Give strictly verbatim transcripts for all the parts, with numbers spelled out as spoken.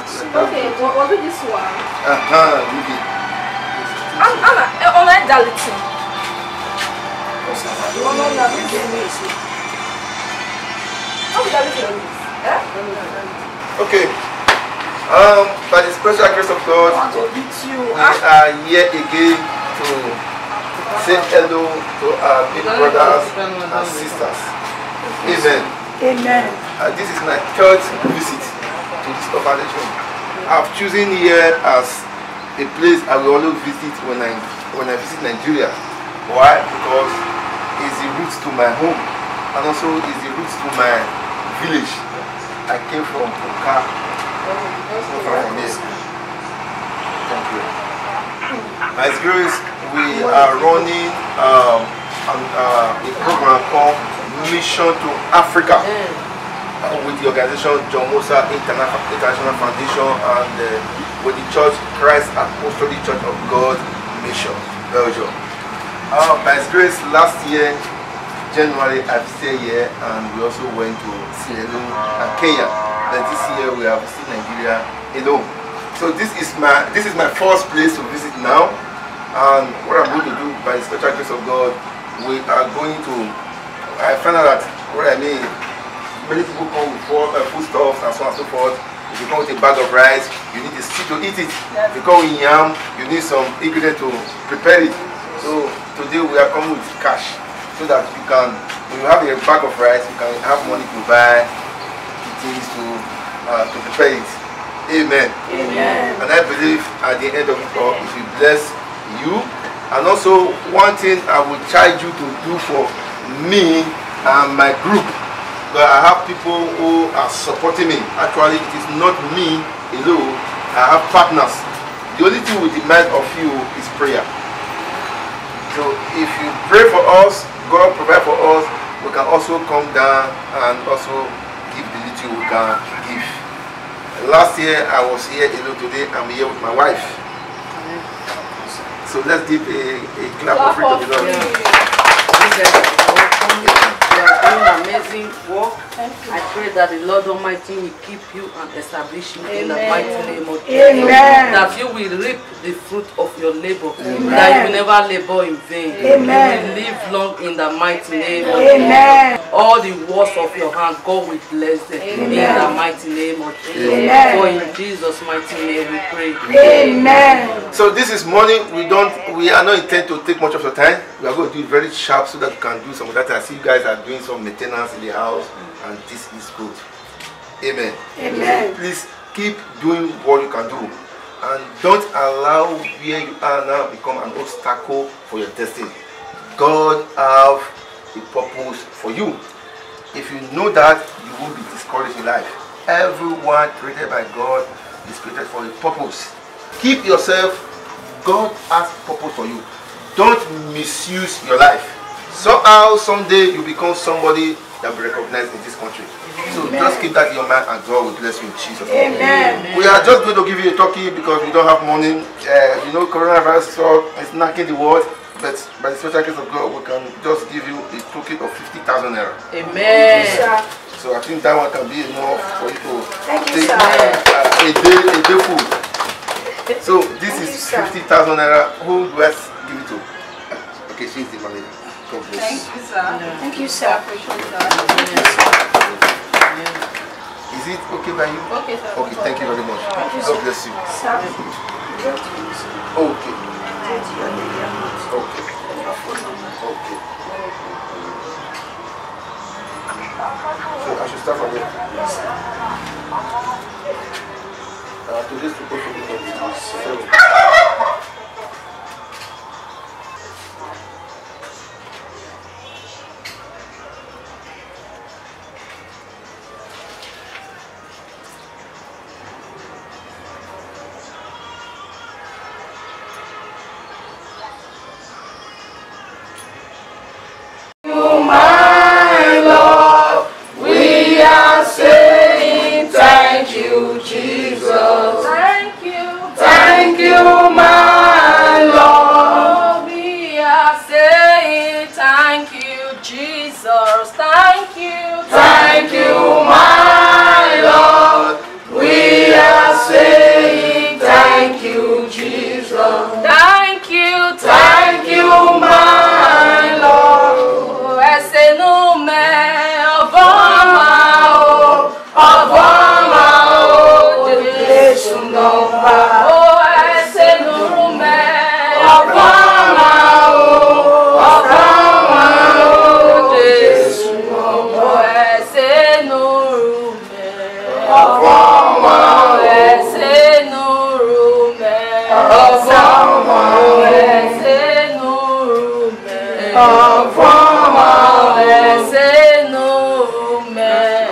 Okay, what was this one? Uh-huh, Ruby. Anna, on that Dalton. Oh, no, no, okay. Um, by the special grace of God, we are here again to say hello to our big brothers and sisters. Amen. Amen. Uh, this is my third visit to this organization. I've chosen here as a place I will always visit when I when I visit Nigeria. Why? Because it's the roots to my home, and also it's the roots to my village. I came from Oka. From here. Thank you. By His grace, we are running um, uh, a program called Mission to Africa uh, with the organization John Mosa International Foundation and uh, with the Church Christ Apostolic Church of God Mission, Belgium. Uh, by His grace, last year, January, I visited here, and we also went to Sierra Leone and Kenya. But this year we have visited Nigeria alone. So this is my this is my first place to visit now, and what I'm going to do by the special grace of God, we are going to. I found out that what I mean. Many people come with food, uh, foodstuffs and so on and so forth. If you come with a bag of rice, you need a stick to eat it. If you come with yam, you need some ingredient to prepare it. So today we are coming with cash, so that you can, when you have a bag of rice, you can have money to buy things to uh, to prepare it. Amen. Amen. And I believe at the end of it all, it will bless you. And also, one thing I will charge you to do for me and my group. But I have people who are supporting me. Actually, it is not me alone. I have partners. The only thing we demand of you is prayer. So if you pray for us, God provide for us, we can also come down and also give the little we can give. Last year I was here alone. Today I'm here with my wife. So let's give a, a clap of praise to the Lord. You are doing amazing work. I pray that the Lord Almighty will keep you and establish you. Amen. In the mighty name of Jesus. Amen. That you will reap the fruit of your labor. Amen. That you will never labor in vain. Amen. You will live long in the mighty name of Amen. Jesus. All the works of your hand, God will bless them. Amen. In the mighty name of Jesus. Amen. For in Jesus' mighty name we pray. Amen. So this is morning. We don't. We are not intent to take much of your time. We are going to do it very sharp so that we can do some of that. I see you guys are doing some maintenance in the house, and this is good. Amen. Amen. Please keep doing what you can do, and don't allow where you are now become an obstacle for your destiny. God have a purpose for you. If you know that, you won't be discouraged in life. Everyone created by God is created for a purpose. Keep yourself. God has purpose for you. Don't misuse your life. Somehow, someday, you become somebody that will be recognized in this country. So Amen. Just keep that in your mind, and God will bless you in Jesus' name. Amen. We are just going to give you a turkey because we don't have money. Uh, you know, coronavirus is knocking the world. But by the special case of God, we can just give you a token of fifty thousand naira. Amen. So I think that one can be enough for you to Thank take you, uh, a day, a day food. So this Thank is you, fifty thousand naira. Who do I give it to? Okay, she's the manager. God bless. Thank you, sir. Thank you, sir. Is it okay by you? Okay, sir. Okay, thank you very much. you, God sir. bless you. Sir. Okay. Okay. Okay. So I should start from here. Uh, today's supposed to be seven. Thank you, my Lord. We are saying ẹsẹ̀ nù mẹ́ ọ̀bọ̀nmá o ọ̀bọ̀nmá o Jésù nọ̀mbà o ẹsẹ̀ nù mẹ́ ọ̀bọ̀nmá o ọ̀bọ̀nmá o Jésù nọ̀mbà o ẹsẹ̀ nù mẹ́ ọ̀bọ̀nmá o ẹsẹ̀ nù mẹ́ ọ̀bọ̀nmá o ẹsẹ̀ nù mẹ́ ọ̀bọ̀nmá o ẹsẹ̀ nù mẹ́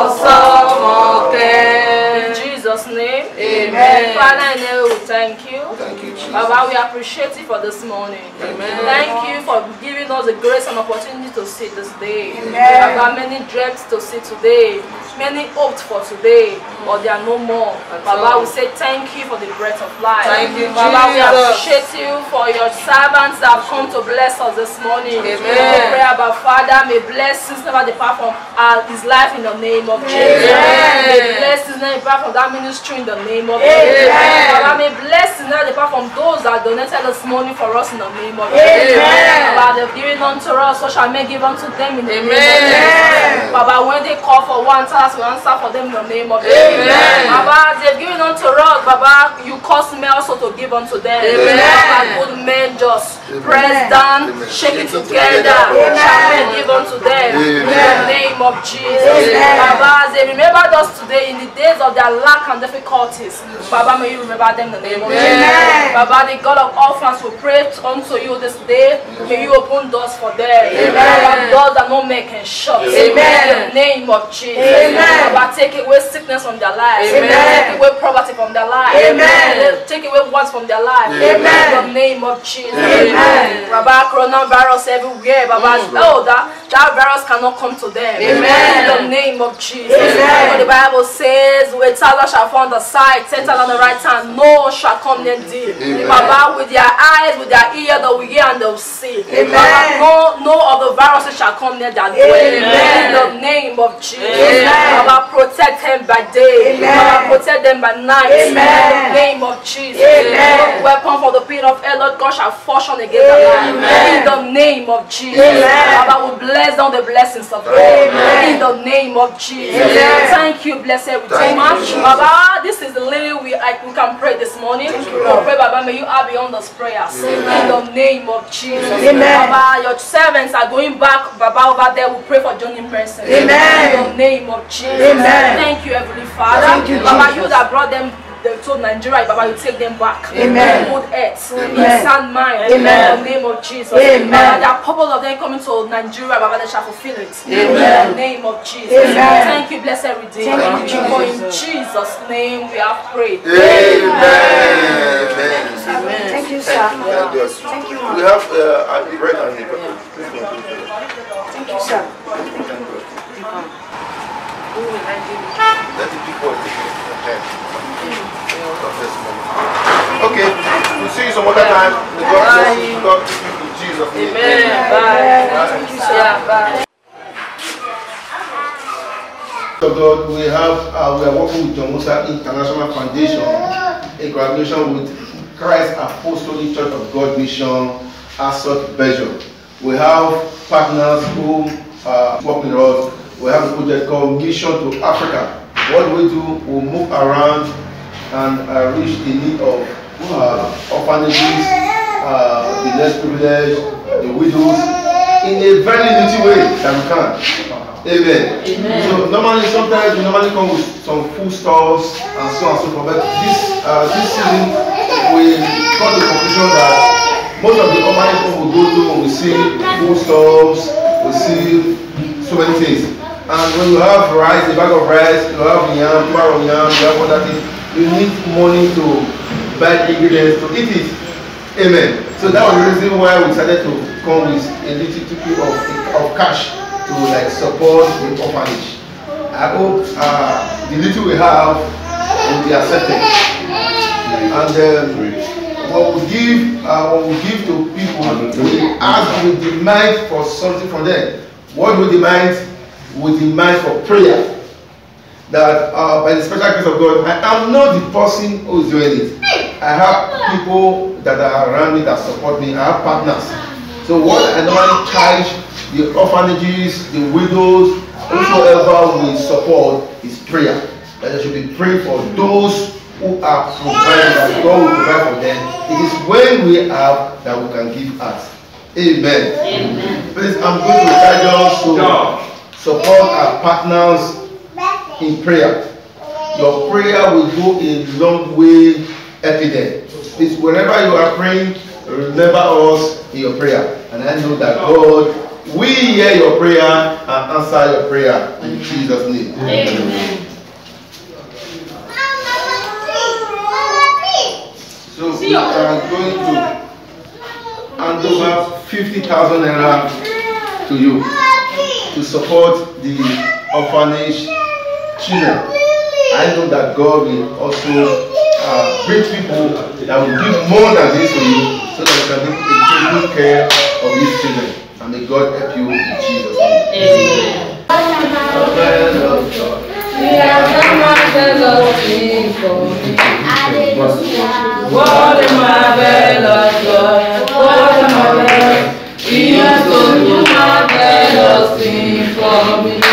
ọ̀sọ̀mọ̀kẹ́. In Jesus' name, amen. Father, in heaven, we thank you. Thank you, Jesus. Baba, we appreciate you for this morning. Amen. Thank you for giving us the grace and opportunity to see this day. Amen. Baba, many dreams to see today. Many hoped for today, but they are no more. That's Baba, all. we say thank you for the breath of life. Thank you, Baba, we Jesus. appreciate you for your servants that have come to bless us this morning. Amen. We pray about Father, may blessings never depart from uh, his life in the name of Jesus. Amen. May blessings never depart from that ministry in the name of Amen. Jesus. Baba, may blessings never depart from those that donated this morning for us in the name of Amen. Jesus. Baba, they've given unto us, so shall men give unto them in the name of Amen. Jesus. Baba, when they call for one, tell us we answer for them in the name of Jesus. Amen. Baba, they've given unto us, Baba, you cause me also to give unto them. Amen. Baba, good men just Amen. press down, Amen. shake it Shake it together, together. shall men give unto them in the Amen. name of Jesus. Amen. Baba, as they remembered us today in the days of their lack and difficulties, Baba, may you remember them in the name of Amen. Jesus. Baba, the God of orphans, will pray unto you this day. May you open doors for them. Amen. Baba, doors that no man can shut. Amen. In the name of Jesus. Amen. Baba, take away sickness from their lives. Amen. Take away poverty from their lives. Amen. Take away wants from their lives. Amen. In the name of Jesus. Amen. Baba, coronavirus everywhere. Baba, oh, that, that virus cannot come to them. Amen. In the name of Jesus. Amen. For the Bible says, where Tyler shall fall on the side, ten on the right hand, no shall come near thee. Amen. Baba, with their eyes, with their ear, they will hear and they will see. Amen. Baba, no, no of the viruses shall come near their dwelling. Amen. In the name of Jesus. Amen. Baba, protect them by day. Amen. Baba, protect them by night. Amen. In the name of Jesus. Amen. No weapon for the pit of hell, Lord God, shall function against their life. Amen. In the name of Jesus. Amen. Baba, we bless down the blessings of God. Amen. In the name of Jesus. Amen. Thank you, blessed Thank Redeemer. you, Jesus. Baba, this is the little we, I, we can pray this morning. We pray, Baba, may you have beyond those prayers. In the name of Jesus. Amen. Baba, your servants are going back, Baba, over there. We pray for Johnny person. Amen. In the name of Jesus. Amen. Thank you, Heavenly Father. Thank you, Baba, Jesus. you that brought them they told Nigeria, Baba, you take them back. Amen. In good health, in Amen. sound mind. Amen. In the name of Jesus. Amen. Baba, there are a couple of them coming to Nigeria, Baba, they shall fulfill it. Amen. In the name of Jesus. Amen. Thank you, blessed Redeemer. Thank you, For in Jesus. Jesus' name we have prayed. Amen. Amen. Amen. Thank you, sir. Thank God. Thank you, We ma'am. have uh, a bread and a pepper. Please go and do that. Thank you, sir. Thank God. Who will I give it? Let the people take it ahead. Okay, we'll see you some other time. May God bless you. God keep you in Jesus' name. Amen. Bye. Thank you, sir. Yeah, bye. So God, we have uh, we are working with John Musa International Foundation in collaboration with Christ Apostolic Church of God Mission, Ascot, Belgium. We have partners who uh, work with us. We have a project called Mission to Africa. What we do, we move around and uh, reach the need of uh, orphanages, uh, the less privileged, the widows, in a very little way that we can. Amen. Amen. So normally, sometimes we normally come with some food stalls and so on and so forth. But this uh, this season, we got the conclusion that most of the orphanages we go to, we see food stalls, we see so many things. And when you have rice, a bag of rice, you have yam, bar of yam, you have other things, you need money to buy ingredients to eat it. Amen. So that was the reason why we decided to come with a little bit of, of cash to like support the orphanage. I hope uh, the little we have will be accepted. And um, when we give, uh, when we give to people, we ask, we demand for something from them. What we demand? We demand for prayer. That uh, by the special grace of God, I am not the person who is doing it. I have people that are around me that support me. I have partners. So what I normally charge the orphanages, the widows, whosoever we support is prayer. That they should be praying for those who are provided, that God will provide for them. It is when we have that we can give us. Amen. Amen. Please, I'm going to urge us to support our partners in prayer. Your prayer will go a long way, evident. Please, whenever you are praying, remember us in your prayer. And I know that God will hear your prayer and answer your prayer in Jesus' name. Amen. So we are going to hand over fifty thousand naira to you to support the orphanage children. I know that God will also uh, bring people that will give more than this to you so that you can take good care of these children. And may God help you in Jesus' name. Amen. We have the marvelous thing for me. What a marvelous God. What a marvelous. He has done a marvelous thing for me.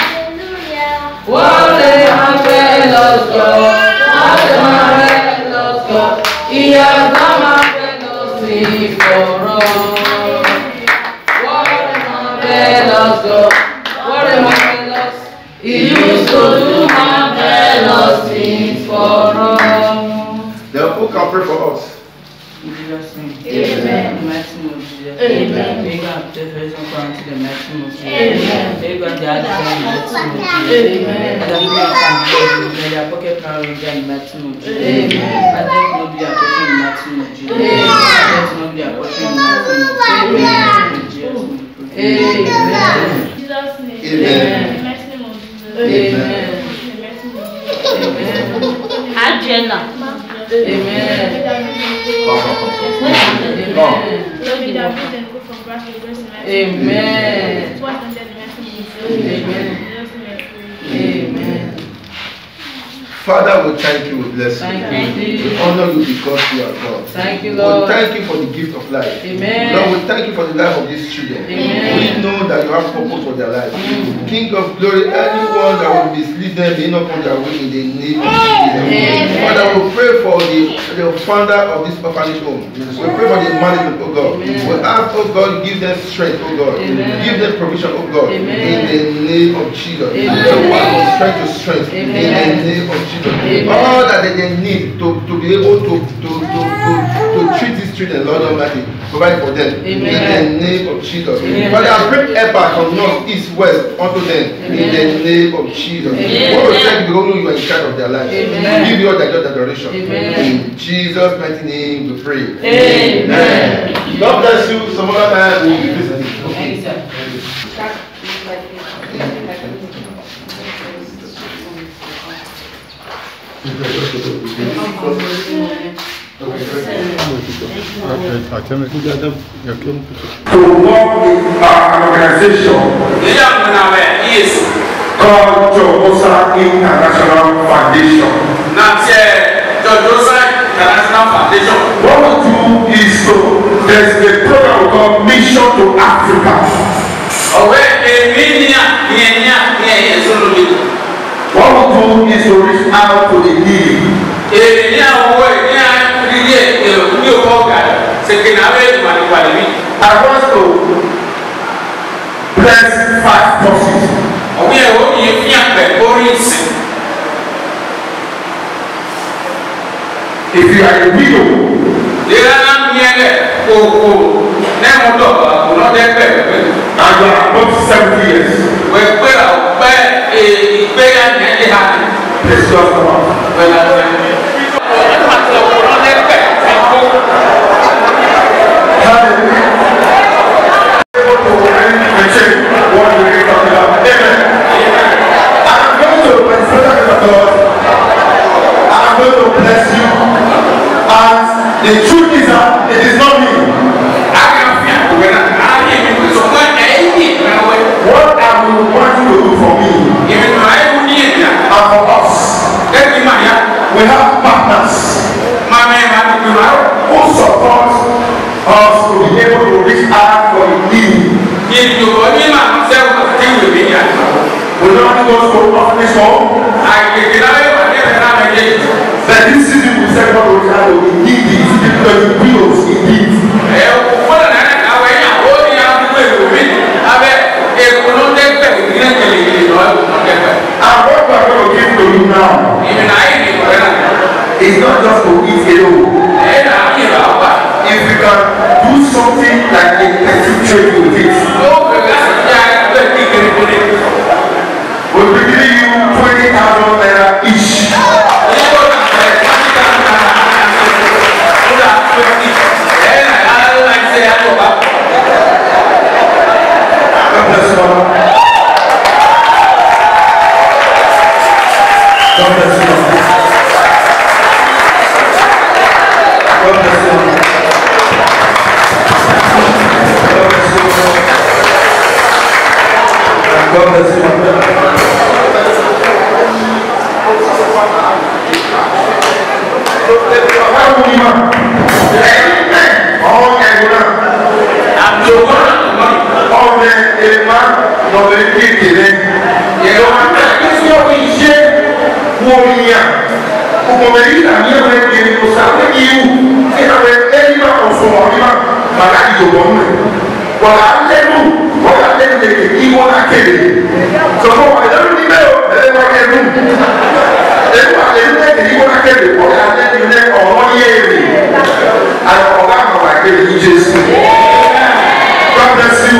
What a marvelous God. What a marvelous God. He has done a marvelous thing for us. What a marvelous God. What a marvelous. He used to do marvelous things for us. The who can pray for us? In Jesus' name. Amen. In the mighty name of Jesus. Amen. May God protect us from coming to the mighty name of Jesus. Amen. May God guide us in the mighty name of Jesus. Amen. And that we may come to may their pocket power in the mighty name of Jesus. Amen. And that will be a portion in the mighty name of Jesus. Amen. And that will be a portion in the mighty name of Jesus. Amen. Jesus' name. Amen. In the mighty name of Jesus. Amen. In the mighty name of Jesus. Amen. Adriana. Amen. Amen. Amen. Father, we thank you, we bless you. Thank you. We honor you because you are God. Thank you, We Lord. thank you for the gift of life. Amen. Lord, we thank you for the life of these children. Amen. We know that you have purpose for their life. King of glory, anyone that will mislead them, may not come their way in the name of Jesus. Amen. Father, we pray for the, the founder of this orphanage home. We pray for the management, oh God. Amen. We ask, oh God, give them strength, oh God. Amen. Give them provision, oh God. Amen. In the name of Jesus. Amen. So one from strength to strength. Amen. In the name of Jesus. Amen. All that they, they need to, to be able to, to, to, to, to treat these children, Lord Almighty, provide for them. Amen. In the name of Jesus. Amen. Father, I bring help back from north, east, west unto them. Amen. In the name of Jesus. Amen. We want to thank you because you are in charge of their lives. Amen. Give you all the adoration. Amen. In Jesus' mighty name we pray. Amen. God bless you. Some other time we will be listening. Thank you, sir. To work with uh, an organization called Jomosa International Foundation. What we do is to, there's a program called Mission to Africa. What we do is to reach out to the needy. I want to bless five persons. If you are a widow, and you are above seventy years, please just come out. The truth is that it is not me. goes to orphanage home. But this season we said God will have to need these because the bills he needs. And what we are going to give to you now is not just to eat alone. If we can do something like a petty trade with it, we'll be giving you twenty thousand naira each. God bless you. God bless you. God bless you. God bless you. God bless you.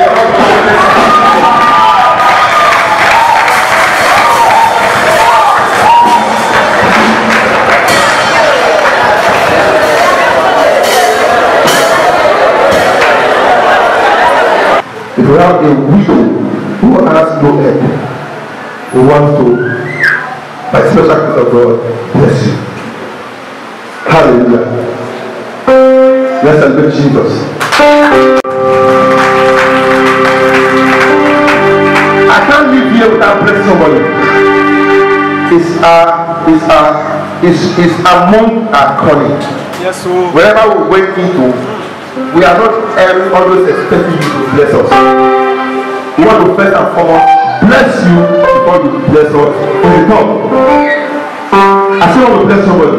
If you have a widow who has no head, who wants to, by special grace of God, bless you. Hallelujah. Let's celebrate Jesus. I can't live here without blessing somebody. It's our, it's our, it's, it's among our calling. Yes, sir. Wherever we went into, we are not always expecting you to bless us. We want to first and foremost bless you before you bless us in the top. I still want to bless somebody.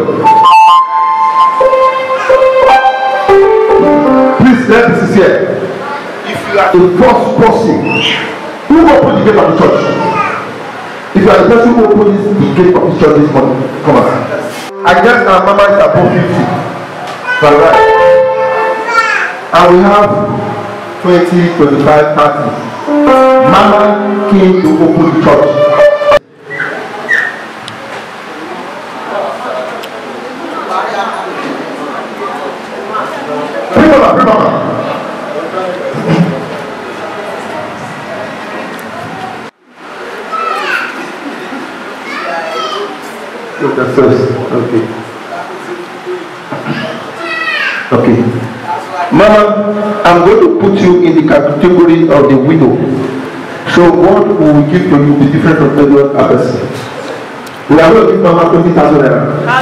Please let me see here. If you are the first person who opened the gate of the church, if you are the person who opened the gate of the church this morning, come on. I guess our mama is above fifty. Right. And we have twenty, twenty-five, thirty. Mama came to open the church. Bring mama, bring mama. Look, that's first. Okay. Okay. Mama, I'm going to put you in the category of the widow. So what we will give to you will be different from every other person. We are going to give Mama twenty thousand naira.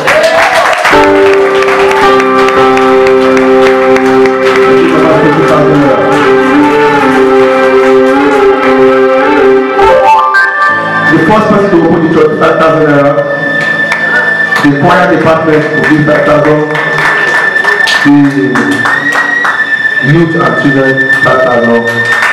The first person to open the church is five thousand naira. The choir department will give five thousand. The youth and children five thousand.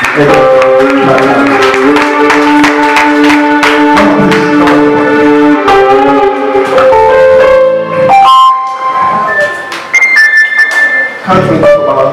Can't wait for Baba.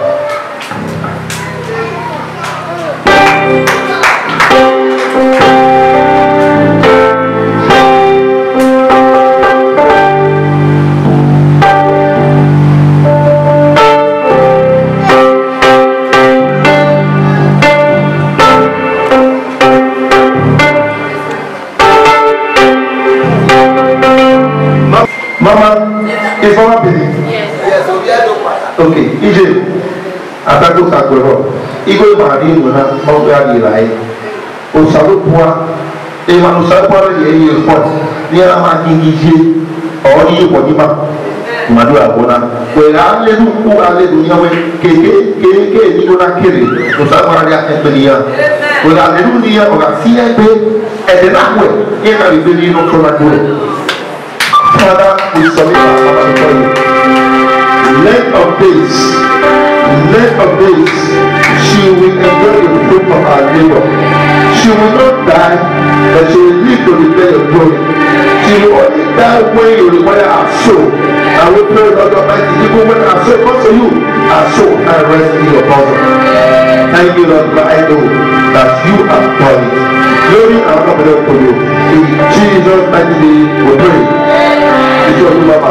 Mama, is Mama busy? Yes, we are no matter. Okay, E J, Atago Sakuro, Igor Marin, Mongari Rai, Osalupua, Evan Usapua, the report, near Makingi, or you, Podima, Madura Bona, where I live who are living away, K K, K K, Nigona Kiri, Usapara, and Belia. With hallelujah or a C I B and the way in a really no correct way. Father, we submit our Father before you. Length of days, length of days, she will enjoy the fruit of our labor. She will not die, but she will live to declare your glory. She will only die when you require our soul. And we pray, Lord Almighty, even when our soul comes to you, our soul can rest in your bosom. Thank you, Lord, but I know that you have done it. Glory and honor for you. In Jesus' mighty name, we pray. It's your Mama.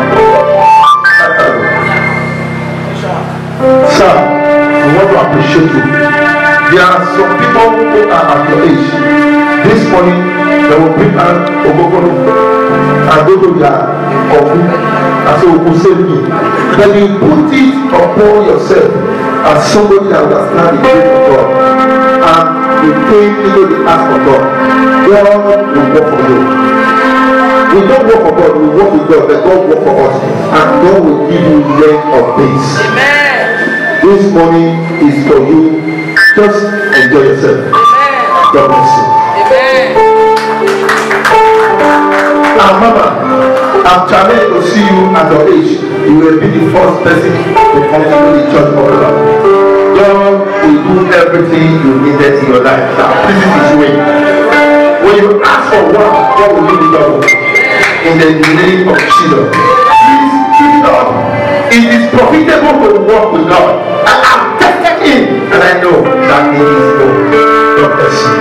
Sir, we want to appreciate you. There are some people who are at your age. This morning, they will bring out Ogogoro and go to their coffee and say, "Who save me?" Then you put it upon yourself as somebody that understands the grace of God and you came into the act of God. God will work for you. We don't work for God, we work with God, but God will work for us, and God will give you length of days. Amen. This morning is for you. Just enjoy yourself. Amen. God bless you. Amen. And Mama, I'm challenged to see you at your age. You will be the first person to come to the church of God. God will do everything you needed in your life. Now, this is His way. When you ask for one, God will give you double. In the name of Jesus. Please keep it up. It is profitable to walk with God. And I'm tested in, and I know that it is good. God bless you.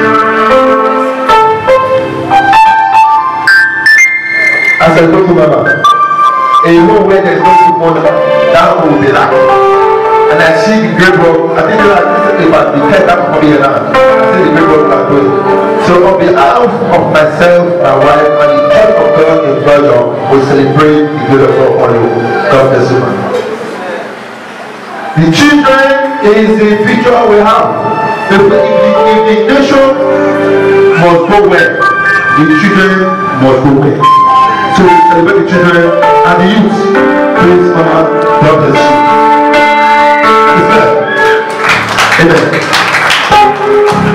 As I go to Mama, and you know where there's no good mother, that will be like. And I see the great work. I think like this is about the pet that come here now. I see the great work I'm doing. So on behalf of myself, my wife, and the church of God in Belgium, we celebrate the good of God on you. God bless you, man. The children is the future we have. If the, if the, if the nation must go well, the children must go well. So we celebrate the children and the youth. Please, Mama, God bless you. Amen.